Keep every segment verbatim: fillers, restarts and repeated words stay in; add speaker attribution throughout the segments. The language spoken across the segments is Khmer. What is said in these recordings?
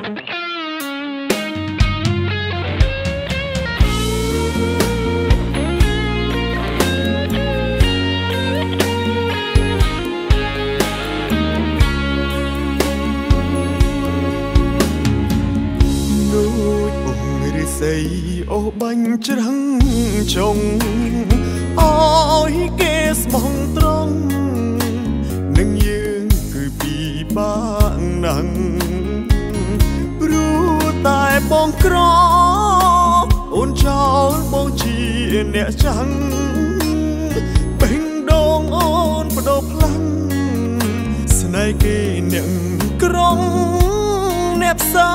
Speaker 1: អូបាញ់ច្រាំងចុងអើយគេស្មងត្រង់នឹងយើងគឺពីបាក់ណាំងព្រោះតែបងក្រអូនចោលបងជាអ្នកចាំងបេះដូងអូនបដោផ្លាំងស្នេហ៍គេអ្នកក្រងអ្នកផ្សា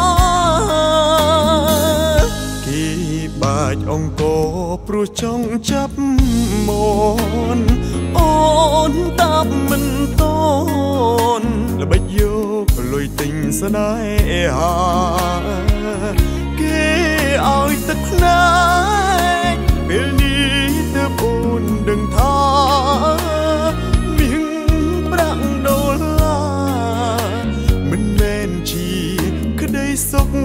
Speaker 1: បាច់អង្គព្រោះចង់ចាប់មនអូនតាប់មិនតនល្បិចយកលុយទិញស្នេហាគេឲ្យទឹកភ្នែកពេលនេះទើបអូនដឹងថាមានប្រាក់ដុល្លារមិនមែនជាក្តីសុខ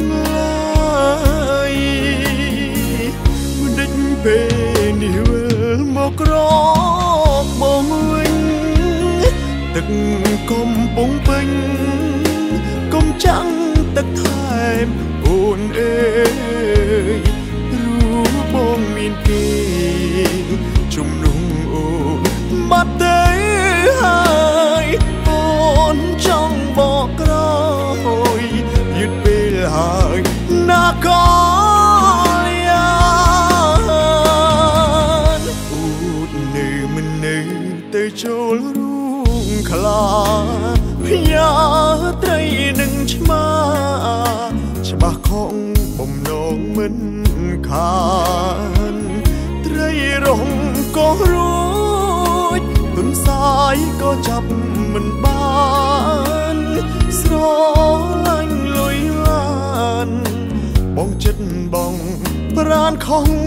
Speaker 1: ពេលនេះវិលមកក្របងវិញទឹកកំពុងពេញកុំចាំងទឹកថែមអូនអើយរូបបងមានគេជំនុំអូនបាត់ទៅហើយអូនចង់បកក្រោយយឺតពេលហើយណាក៏ចូលរូងខ្លាភញាត្រីនឹងឆ្មាច្បាស់ខំបំណងមិនខានត្រីរងក៏រួចទុនសាយក៏ចាប់មិនបានស្រឡាញ់លុយឡានបងចិត្តបងប្រានខំ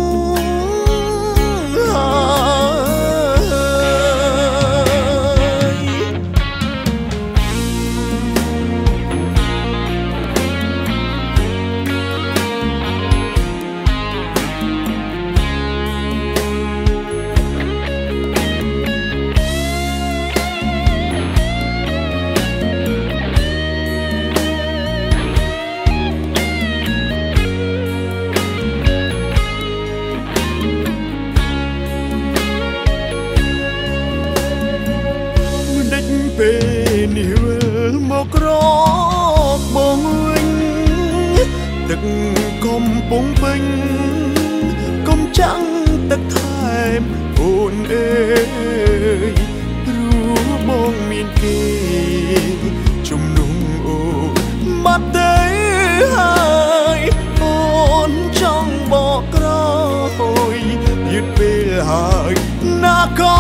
Speaker 1: ពេលនេះវិលមកក្របងវិញទឹកកំពុងពេញកុំចាំងទឹកថែមអូនអើយរូបបងមានគេជំនុំអូនបាត់ទៅហើយអូនចង់បកក្រោយយឺតពេលហើយណាក៏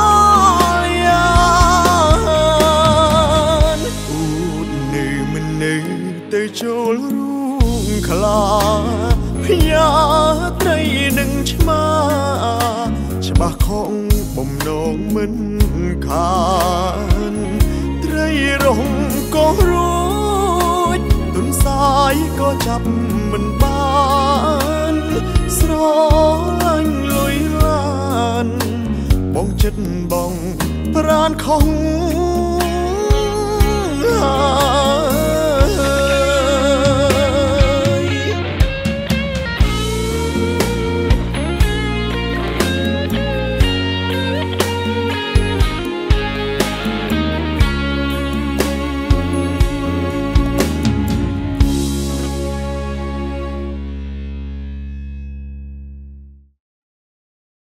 Speaker 1: ទៅចូលរូងខ្លាភញាត្រីនឹងឆ្មាច្បាស់ខំបំណងមិនខានត្រីរងក៏រួចទុនសាយក៏ចាប់មិនបានស្រឡាញ់លុយឡានបងចិត្តបងប្រានខំ